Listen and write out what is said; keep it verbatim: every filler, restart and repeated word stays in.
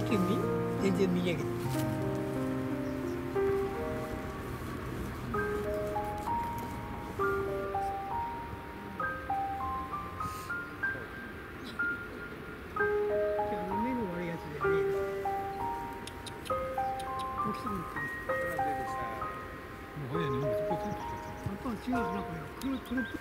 近み全然見えへん。目の悪いやつでね。起きたんだ。もう早いね、今そこついてきた。あとは違うなこれ。黒黒っぽい。